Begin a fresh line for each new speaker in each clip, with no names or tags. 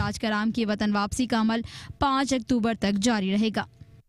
ताज कराम की वतन वापसी का अमल 5 अक्टूबर तक जारी रहेगा।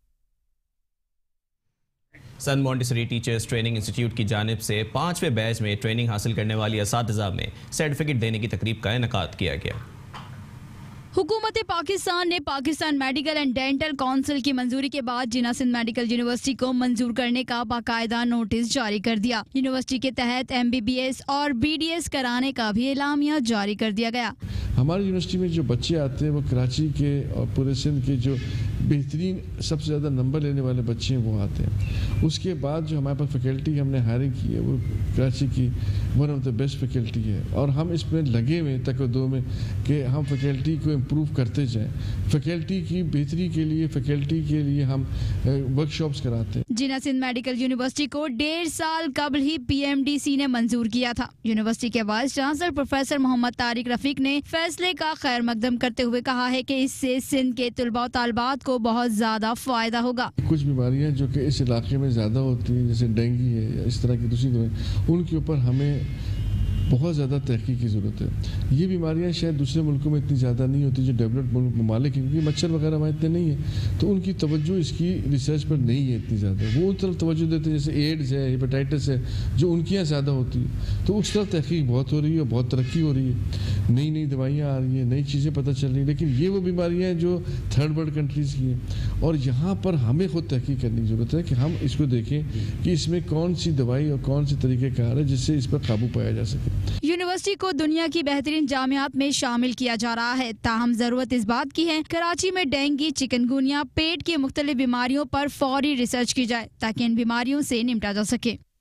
Sun Montessori teachers training institute की जानिब से 5वें बैच में ट्रेनिंग हासिल करने वाली असातिज़ा में सर्टिफिकेट देने की तकरीब का इनेकाद किया गया।
हुकूमत पाकिस्तान ने Pakistan medical and dental council की मंजूरी के बाद जिन्ना सिंध मेडिकल यूनिवर्सिटी को मंजूर करने का बाकायदा नोटिस जारी कर दिया। यूनिवर्सिटी के तहत MBBS और BDS कराने का भी एलामिया जारी कर दिया गया।
हमारी यूनिवर्सिटी में जो बच्चे आते हैं वो कराची के और पूरे सिंध के जो बेहतरीन सबसे ज़्यादा नंबर लेने वाले बच्चे हैं वो आते हैं। उसके बाद जो हमारे पास फैकल्टी हमने हायरिंग की है वो कराची की one of the best faculty है और हम इसमें लगे हुए तकद्दो में कि हम फैकल्टी को इम्प्रूव करते जाएं। फैकल्टी की बेहतरी के लिए फैकल्टी के लिए हम वर्कशॉप्स कराते हैं।
जिन्ना सिंध मेडिकल यूनिवर्सिटी को 1.5 साल कबल ही PMDC ने मंजूर किया था। यूनिवर्सिटी के vice chancellor professor Mohammad Tariq Rafiq ने फैसले का खैर मकदम करते हुए कहा है कि इससे सिंध के तलबा और तालिबात को बहुत ज्यादा फायदा होगा।
कुछ बीमारियां जो कि इस इलाके में ज़्यादा होती हैं जैसे डेंगू है या इस तरह की दूसरी दवाएं, उनके ऊपर हमें बहुत ज़्यादा तहकीक की ज़रूरत है। ये बीमारियां शायद दूसरे मुल्कों में इतनी ज़्यादा नहीं होती जो डेवलप्ड ममालिक हैं, क्योंकि मच्छर वगैरह वहाँ इतने नहीं है तो उनकी तवज्जो इसकी रिसर्च पर नहीं है इतनी ज़्यादा। वो उस तरफ तवज्जो देते हैं जैसे एड्स है, हेपेटाइटिस है, जो उनकी यहाँ ज़्यादा होती है, तो उस तरफ तहकीक बहुत हो रही है, बहुत तरक्की हो रही है, नई नई दवाइयाँ आ रही हैं, नई चीज़ें पता चल रही हैं। लेकिन ये वो बीमारियाँ हैं जो थर्ड वर्ल्ड कंट्रीज़ की हैं और यहाँ पर हमें खुद तहकीक करने की ज़रूरत है कि हम इसको देखें कि इसमें कौन सी दवाई और कौन सी तरीक़ेकार है जिससे इस पर काबू पाया जा सके।
यूनिवर्सिटी को दुनिया की बेहतरीन जामियात में शामिल किया जा रहा है। ताहम जरूरत इस बात की है कराची में डेंगू, चिकनगुनिया, पेट की मुख्तलिफ बीमारियों पर फौरी रिसर्च की जाए ताकि इन बीमारियों से निपटा जा सके।